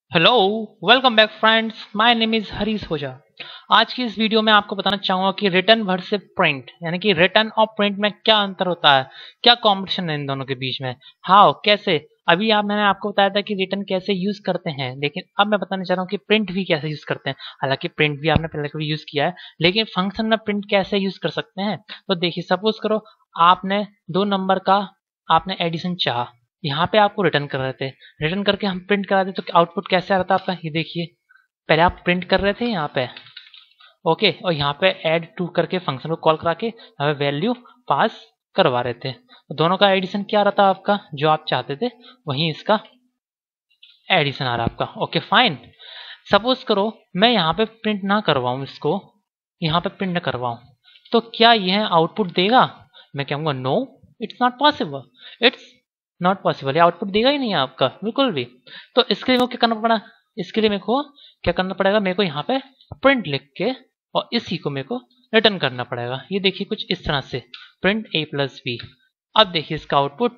Hello, welcome back friends. My name is Harish Hoja. आज की इस वीडियो में आपको बताना चाहूंगा कि रिटर्न वर्सेस प्रिंट यानी कि रिटर्न और प्रिंट में क्या अंतर होता है, क्या कॉम्बिनेशन है इन दोनों के बीच में, हाउ कैसे। अभी मैंने आपको बताया था कि रिटर्न कैसे यूज करते हैं, लेकिन अब मैं बताना चाह रहा हूँ कि प्रिंट भी कैसे यूज करते हैं। हालांकि प्रिंट भी आपने पहले कभी यूज किया है, लेकिन फंक्शन में प्रिंट कैसे यूज कर सकते हैं। तो देखिए, सपोज करो आपने 2 नंबर का आपने एडिशन चाहा, यहाँ पे आपको रिटर्न कर रहे थे। रिटर्न करके हम प्रिंट करा दे तो आउटपुट कैसे आ रहा था आपका, ये देखिए। पहले आप प्रिंट कर रहे थे यहाँ पे, ओके, और यहाँ पे ऐड टू करके फंक्शन को कॉल करा के हमें वैल्यू पास करवा रहे थे। तो दोनों का एडिशन क्या रहा था आपका, जो आप चाहते थे वहीं इसका एडिशन आ रहा आपका। Okay fine. सपोज करो मैं यहाँ पे प्रिंट ना करवाऊँ, इसको यहाँ पे प्रिंट ना करवाऊँ, तो क्या यह आउटपुट देगा? मैं कहूँगा no, it's not possible. It's not possible, ये आउटपुट देगा ही नहीं आपका बिल्कुल भी। तो इसके लिए मेरे को क्या करना पड़ा, इसके लिए मेरे को क्या करना पड़ेगा, मेरे को यहाँ पे प्रिंट लिख के और इसी को मेरे को रिटर्न करना पड़ेगा। ये देखिए कुछ इस तरह से, प्रिंट a प्लस बी। अब देखिए इसका आउटपुट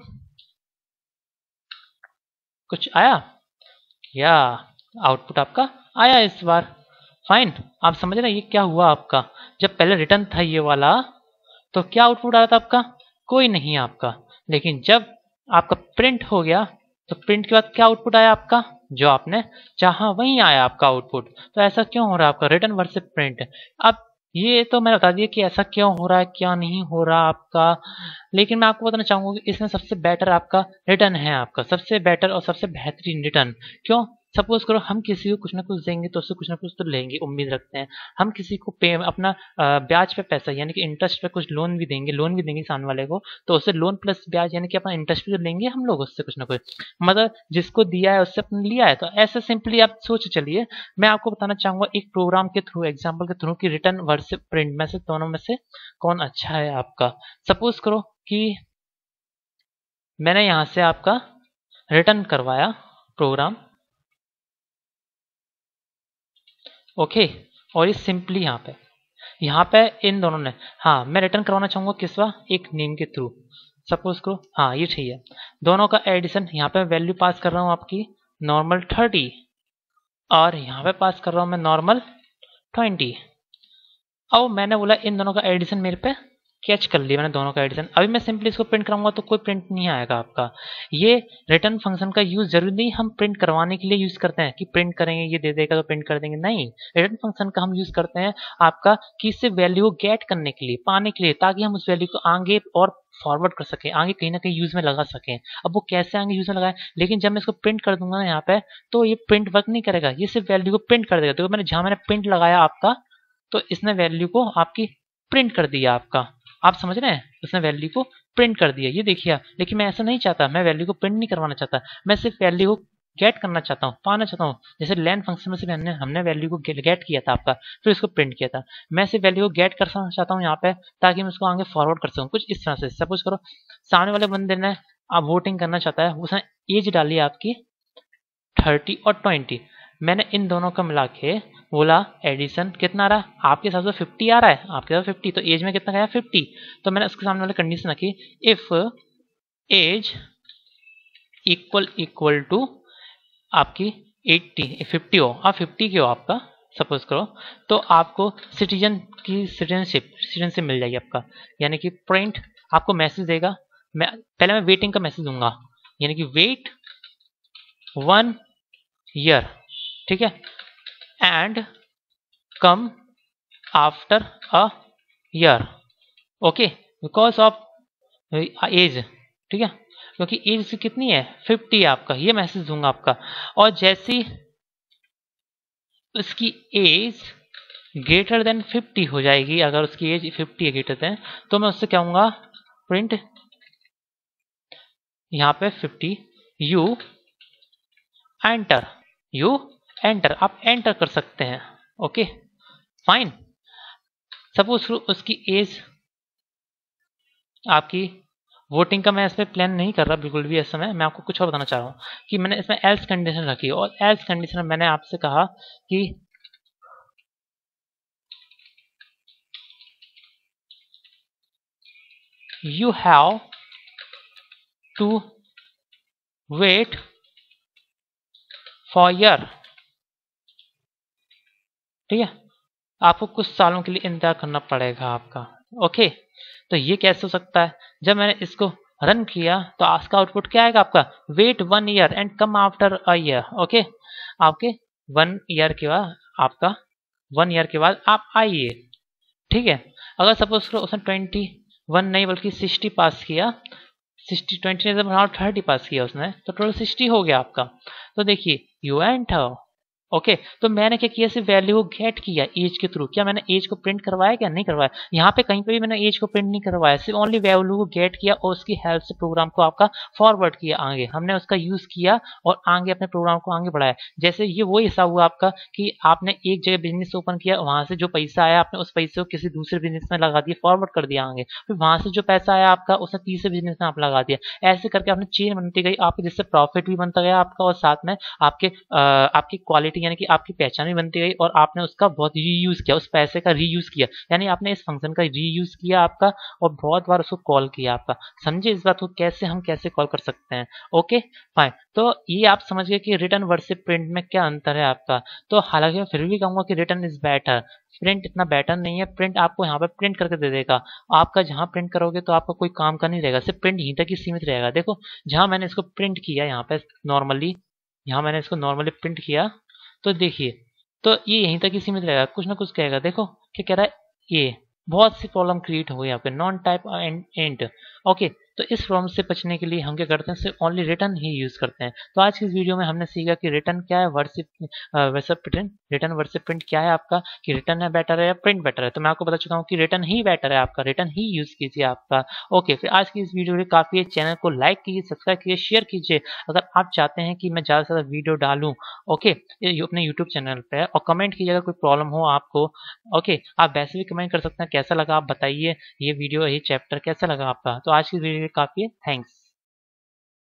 कुछ आया, या आउटपुट आपका आया इस बार। फाइन, आप समझ रहे हैं ये क्या हुआ आपका। जब पहले रिटर्न था ये वाला, तो क्या आउटपुट आ रहा था आपका, कोई नहीं आपका। लेकिन जब आपका प्रिंट हो गया, तो प्रिंट के बाद क्या आउटपुट आया आपका, जो आपने चाहा वही आया आपका आउटपुट। तो ऐसा क्यों हो रहा है आपका, रिटर्न वर्सेस प्रिंट। अब ये तो मैंने बता दिया कि ऐसा क्यों हो रहा है, क्या नहीं हो रहा आपका। लेकिन मैं आपको बताना चाहूंगा कि इसमें सबसे बेटर आपका रिटर्न है, आपका सबसे बेटर और सबसे बेहतरीन रिटर्न। क्यों? सपोज करो हम किसी को कुछ ना कुछ देंगे तो उससे कुछ ना कुछ तो लेंगे, उम्मीद रखते हैं। हम किसी को पे अपना ब्याज पे पैसा यानी कि इंटरेस्ट पे कुछ लोन भी देंगे सामने वाले को, तो उससे लोन प्लस ब्याज यानी कि अपना इंटरेस्ट भी तो लेंगे हम लोग उससे कुछ ना कुछ। मतलब जिसको दिया है उससे अपने लिया है, तो ऐसे सिंपली आप सोच चलिए। मैं आपको बताना चाहूंगा एक प्रोग्राम के थ्रू, एग्जाम्पल के थ्रू, कि रिटर्न वर्सेस प्रिंट में से दोनों में से कौन अच्छा है आपका। सपोज करो कि मैंने यहां से आपका रिटर्न करवाया प्रोग्राम, ओके, और ये सिंपली यहाँ पे इन दोनों ने, हाँ मैं रिटर्न करवाना चाहूंगा किसवा, एक नेम के थ्रू। सपोज करो हाँ ये ठीक है, दोनों का एडिशन यहाँ पे वैल्यू पास कर रहा हूँ आपकी नॉर्मल 30, और यहाँ पे पास कर रहा हूँ मैं नॉर्मल 20। अब मैंने बोला इन दोनों का एडिशन मेरे पे कैच कर लिया मैंने, दोनों का एडिशन। अभी मैं सिंपली इसको प्रिंट कराऊंगा तो कोई प्रिंट नहीं आएगा आपका। ये रिटर्न फंक्शन का यूज जरूरी नहीं हम प्रिंट करवाने के लिए यूज करते हैं कि प्रिंट करेंगे ये दे देगा तो प्रिंट कर देंगे, नहीं। रिटर्न फंक्शन का हम यूज करते हैं आपका कि इससे वैल्यू को गेट करने के लिए, पाने के लिए, ताकि हम उस वैल्यू को आगे और फॉरवर्ड कर सकें, आगे कहीं ना कहीं यूज में लगा सकें। अब वो कैसे आगे यूज में लगाए, लेकिन जब मैं इसको प्रिंट कर दूंगा ना यहाँ पे, तो ये प्रिंट वर्क नहीं करेगा, ये सिर्फ वैल्यू को प्रिंट कर देगा। तो मैंने प्रिंट लगाया आपका, तो इसने वैल्यू को आपकी प्रिंट कर दिया आपका। आप समझ रहे हैं, उसने वैल्यू को प्रिंट कर दिया, ये देखिए। लेकिन मैं ऐसा नहीं चाहता, मैं वैल्यू को प्रिंट नहीं करवाना चाहता, मैं सिर्फ वैल्यू को गेट करना चाहता हूँ, पाना चाहता हूँ। जैसे लेन फंक्शन में से हमने वैल्यू को गेट किया था आपका, फिर इसको प्रिंट किया था। मैं सिर्फ वैल्यू को गेट करना चाहता हूँ यहाँ पे, ताकि मैं उसको आगे फॉरवर्ड कर सकूँ कुछ इस तरह से। सपोज करो सामने वाले बंदे ने आप वोटिंग करना चाहता है, उसने एज डाली आपकी 30 और 20, मैंने इन दोनों का मिला के बोला एडिशन कितना आ रहा है आपके हिसाब से 50 आ रहा है, आपके हिसाब से 50, तो एज में कितना गया 50। तो मैंने उसके सामने वाले कंडीशन रखी, इफ एज इक्वल टू आपकी 80, 50 हो, आप 50 के हो आपका सपोज करो, तो आपको सिटीजनशिप मिल जाएगी आपका। यानी कि प्रिंट आपको मैसेज देगा, मैं वेटिंग का मैसेज दूंगा, यानी कि वेट 1 ईयर, ठीक है, and come after a year, okay, because of age, ठीक है, क्योंकि एज कितनी है 50 है आपका, ये मैसेज दूंगा आपका। और जैसी उसकी एज ग्रेटर देन 50 हो जाएगी, अगर उसकी एज 50 है ग्रेटर देन, तो मैं उससे क्या कहूंगा, प्रिंट यहाँ पे 50 यू एंटर, यू एंटर, आप एंटर कर सकते हैं, ओके फाइन। सपोज उसकी एज आपकी वोटिंग का, मैं इसमें प्लान नहीं कर रहा बिल्कुल भी इस समय, मैं आपको कुछ और बताना चाह रहा हूँ कि मैंने इसमें एल्स कंडीशन रखी, और एल्स कंडीशन में मैंने आपसे कहा कि you have to wait for year, ठीक है, आपको कुछ सालों के लिए इंतजार करना पड़ेगा आपका। ओके, तो ये कैसे हो सकता है? जब मैंने इसको रन किया तो आज का आउटपुट क्या आएगा आपका? Wait 1 year and come after a year. Okay, आपके 1 ईयर के बाद आपका 1 ईयर के बाद आप आइए। ठीक है, अगर सपोज करो उसने 21 नहीं बल्कि 60 पास किया, 60 20 ने जब 30 पास किया उसने, तो टोटल 60 हो गया आपका। तो देखिए यू एंटर। ओके, तो मैंने क्या किया, सिर्फ वैल्यू को गेट किया एज के थ्रू। क्या मैंने एज को प्रिंट करवाया? क्या नहीं करवाया? यहाँ पे कहीं पे भी मैंने एज को प्रिंट नहीं करवाया, सिर्फ ओनली वैल्यू को गेट किया और उसकी हेल्प से प्रोग्राम को आपका फॉरवर्ड किया आगे। हमने उसका यूज किया और आगे अपने प्रोग्राम को आगे बढ़ाया। जैसे ये वो हिस्सा हुआ आपका कि आपने एक जगह बिजनेस ओपन किया, वहां से जो पैसा आया आपने उस पैसे को किसी दूसरे बिजनेस में लगा दिया, फॉरवर्ड कर दिया आगे। फिर वहां से जो पैसा आया आपका उसने तीसरे बिजनेस में आप लगा दिया। ऐसे करके आपने चेन बनती गई आपकी, जिससे प्रॉफिट भी बनता गया आपका और साथ में आपकी क्वालिटी यानी कि आपकी पहचान भी बनती गई और आपने उसका बहुत रीयूज किया, उस पैसे का रीयूज किया, यानी आपने इस फंक्शन का रीयूज किया आपका और बहुत बार उसको कॉल किया आपका। समझे इस बात को, कैसे हम कैसे कॉल कर सकते हैं? ओके फाइन, तो ये आप समझ गए कि रिटर्न वर्सेस प्रिंट में क्या अंतर है आपका। तो हालांकि मैं फिर भी कहूंगा कि रिटर्न इज बेटर, प्रिंट इतना बेटर नहीं है। प्रिंट आपको यहाँ पे प्रिंट करके दे देगा, आपका जहाँ प्रिंट करोगे तो आपका कोई काम का नहीं रहेगा, सिर्फ प्रिंट यहीं तक ही सीमित रहेगा। देखो जहाँ मैंने इसको प्रिंट किया यहाँ पे नॉर्मली, यहाँ मैंने इसको नॉर्मली प्रिंट किया तो देखिए, तो ये यहीं तक ही सीमित रहेगा, कुछ ना कुछ कहेगा। देखो क्या कह रहा है, ये बहुत सी प्रॉब्लम क्रिएट हो गई आपके नॉन टाइप एंड। ओके, तो इस प्रॉब्लम से बचने के लिए हम क्या करते हैं, सिर्फ ओनली रिटर्न ही यूज करते हैं। तो आज की इस वीडियो में हमने सीखा कि रिटर्न क्या है वर्सेस वैसे प्रिंट, रिटर्न वर्सेस प्रिंट क्या है आपका, कि रिटर्न है बेटर है या प्रिंट बेटर है। तो मैं आपको बता चुका हूँ कि रिटर्न ही बेटर है आपका, रिटर्न ही यूज कीजिए आपका। ओके, फिर आज की इस वीडियो में काफी है, चैनल को लाइक कीजिए, सब्सक्राइब कीजिए, शेयर कीजिए अगर आप चाहते हैं कि मैं ज्यादा से ज्यादा वीडियो डालूं। ओके, अपने यूट्यूब चैनल पे, और कमेंट कीजिए अगर कोई प्रॉब्लम हो आपको। ओके, आप वैसे भी कमेंट कर सकते हैं कैसा लगा आप बताइए, ये वीडियो ये चैप्टर कैसा लगा आपका। तो आज की वीडियो काफी है, थैंक्स।